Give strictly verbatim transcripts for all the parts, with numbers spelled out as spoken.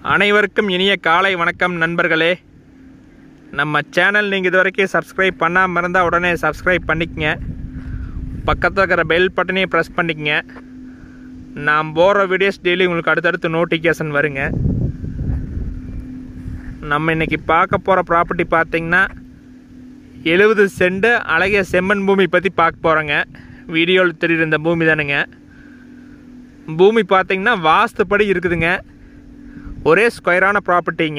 அனைவருக்கும் இனிய காலை வணக்கம் நண்பர்களே. நம்ம சேனல் நீங்கள் இது வரைக்கும் சப்ஸ்கிரைப் பண்ணாமல் இருந்தால் உடனே சப்ஸ்கிரைப் பண்ணிக்கங்க. பக்கத்தில் இருக்கிற பெல் பட்டனையும் ப்ரெஸ் பண்ணிக்கங்க. நான் போகிற வீடியோஸ் டெய்லி உங்களுக்கு அடுத்தடுத்து நோட்டிஃபிகேஷன் வருங்க. நம்ம இன்றைக்கி பார்க்க போகிற ப்ராப்பர்ட்டி பார்த்திங்கன்னா எழுபது சென்ட் அழகிய செம்மண் பூமி பற்றி பார்க்க போகிறோங்க. வீடியோவில் தெரியுற இந்த பூமி தானுங்க. பூமி பார்த்திங்கன்னா வாஸ்துப்படி இருக்குதுங்க. ஒரே ஸ்கொயரான ப்ராப்பர்ட்டிங்க.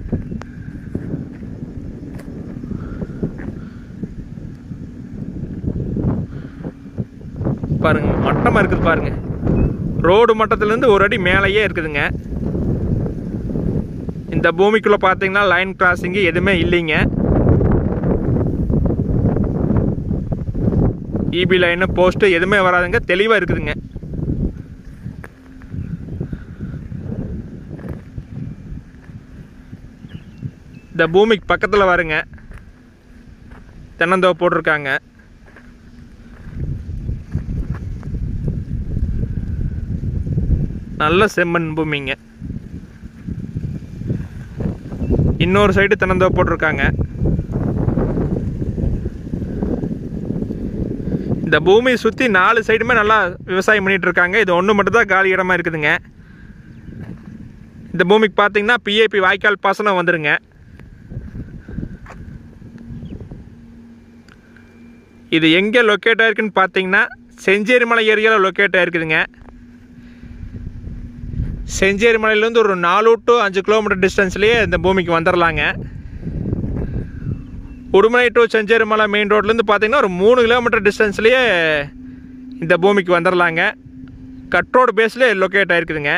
பாருங்க, மட்டமாக இருக்குது பாருங்க. ரோடு மட்டத்திலேருந்து ஒரு அடி மேலேயே இருக்குதுங்க. இந்த பூமிக்குள்ளே பார்த்தீங்கன்னா லைன் கிராசிங்கு எதுவுமே இல்லைங்க. இபி லைனு போஸ்ட்டு எதுவுமே வராதுங்க. தெளிவாக இருக்குதுங்க. இந்த பூமிக்கு பக்கத்தில் வருங்க தென்னந்தோப்பு போட்டிருக்காங்க. நல்ல செம்மண் பூமிங்க. இன்னொரு சைடு தென்னந்தோப்பு போட்டிருக்காங்க. இந்த பூமியை சுற்றி நாலு சைடுமே நல்லா விவசாயம் பண்ணிட்டு இருக்காங்க. இது ஒன்று மட்டும் தான் காலி இடமா இருக்குதுங்க. இந்த பூமிக்கு பார்த்தீங்கன்னா பிஏபி வாய்க்கால் பாசனம் வந்துருங்க. இது எங்கே லொக்கேட் ஆகிருக்குன்னு பார்த்தீங்கன்னா செஞ்சேரி மலை ஏரியாவில் லொக்கேட் ஆகிருக்குதுங்க. செஞ்சேரி மலையிலேருந்து ஒரு நாலு டு அஞ்சு கிலோமீட்டர் டிஸ்டன்ஸ்லேயே இந்த பூமிக்கு வந்துடலாங்க. உடுமலை டு செஞ்சேரி மலை மெயின் ரோட்லேருந்து பார்த்தீங்கன்னா ஒரு மூணு கிலோமீட்டர் டிஸ்டன்ஸ்லேயே இந்த பூமிக்கு வந்துடலாங்க. கட் ரோடு பேஸ்லேயே லொக்கேட் ஆகிருக்குதுங்க.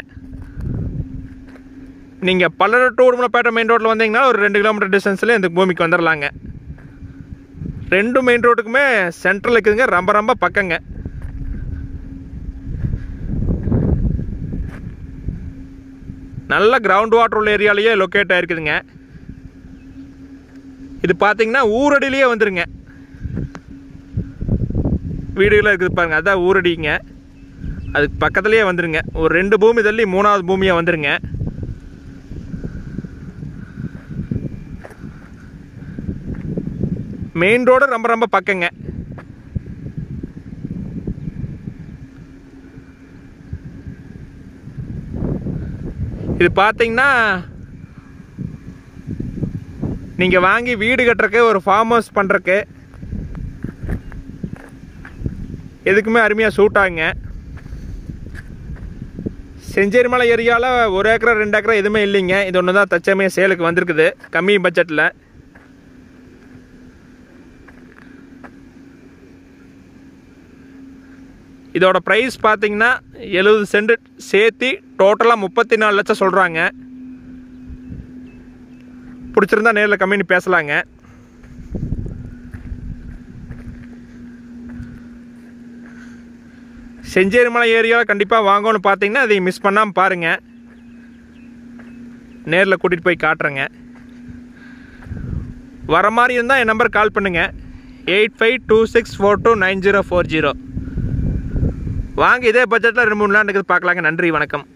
நீங்கள் பல்லடம் டு உடுமலைப்பேட்டை மெயின் ரோட்டில் வந்தீங்கன்னா ஒரு ரெண்டு கிலோமீட்டர் டிஸ்டன்ஸ்லேயே இந்த பூமிக்கு வந்துடலாங்க. ரெண்டு மெயின் ரோட்டுக்குமே சென்ட்ரல் இருக்குதுங்க. ரொம்ப ரொம்ப பக்கங்க. நல்ல கிரவுண்ட் வாட்டர் உள்ள ஏரியாலேயே லொக்கேட் ஆகிருக்குதுங்க. இது பார்த்தீங்கன்னா ஊரடியிலேயே வந்துருங்க. வீடுகளாக இருக்குது பாருங்கள், அதுதான் ஊரடிங்க. அதுக்கு பக்கத்துலேயே வந்துருங்க. ஒரு ரெண்டு பூமி தள்ளி மூணாவது பூமியாக வந்துருங்க. மெயின் ரோடு ரொம்ப ரொம்ப பக்கங்க. இது பார்த்தீங்கன்னா நீங்கள் வாங்கி வீடு கட்டுறக்கு, ஒரு ஃபார்ம் ஹவுஸ் பண்ணுறக்கு எதுக்குமே அருமையாக சூட் ஆகுங்க. செஞ்சேரி மலை ஏரியாவில் ஒரு ஏக்கரா ரெண்டு ஏக்கரா எதுவுமே இல்லைங்க. இது ஒன்று தான் தச்சமையாக சேலுக்கு வந்திருக்குது கம்மி பட்ஜெட்டில். இதோட ப்ரைஸ் பார்த்தீங்கன்னா எழுபது சென்ட் சேர்த்தி டோட்டலாக முப்பத்தி நாலு லட்சம் சொல்கிறாங்க. பிடிச்சிருந்தா நேரில் கம்மி பேசலாங்க. செஞ்சேரி மலை ஏரியாவில் கண்டிப்பாக வாங்கணும்னு பார்த்தீங்கன்னா அதை மிஸ் பண்ணாமல் பாருங்கள். நேரில் கூட்டிகிட்டு போய் காட்டுறேங்க. வர மாதிரி இருந்தால் என் நம்பர் கால் பண்ணுங்கள். Eight five two six four two nine zero four zero. வாங்க, இதே பட்ஜெட்டில் ரெண்டு மூணு லேண்ட் இருக்குது பார்க்கலாங்க. நன்றி, வணக்கம்.